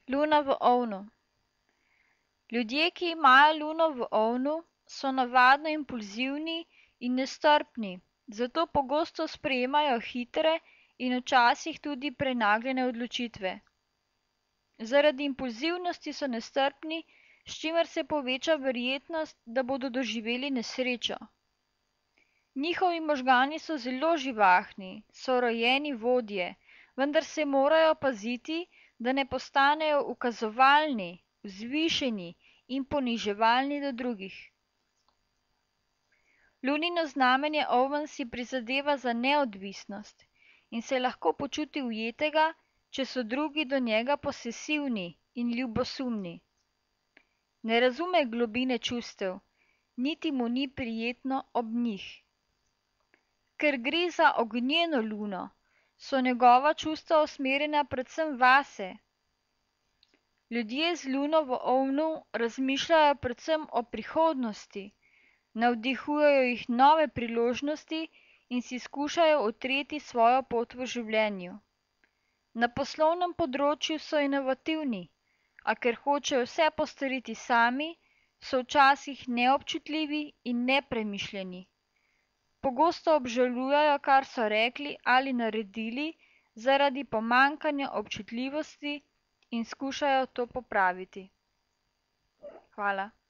Luna v ovnu. Ljudje, ki imajo luno v ovnu, so navadno impulzivni in nestrpni, zato pogosto sprejemajo hitre in včasih tudi prenagljene odločitve. Zaradi impulzivnosti so nestrpni, s čimer se poveča verjetnost, da bodo doživeli nesrečo. Njihovi možgani so zelo živahni, so rojeni vodje, vendar se morajo paziti, da ne postanejo ukazovalni, vzvišeni in poniževalni do drugih. Lunino znamenje Oven si prizadeva za neodvisnost in se lahko počuti ujetega, če so drugi do njega posesivni in ljubosumni. Ne razume globine čustev, niti mu ni prijetno ob njih. Ker gre za ognjeno luno, so njegova čustva usmerjena predvsem vase. Ljudje z luno v ovnu razmišljajo predvsem o prihodnosti, navdihujejo jih nove priložnosti in si skušajo utreti svojo pot v življenju. Na poslovnem področju so inovativni, a ker hočejo vse postoriti sami, so včasih neobčutljivi in nepremišljeni. Pogosto obžalujejo, kar so rekli ali naredili, zaradi pomanjkanja občutljivosti in skušajo to popraviti. Hvala.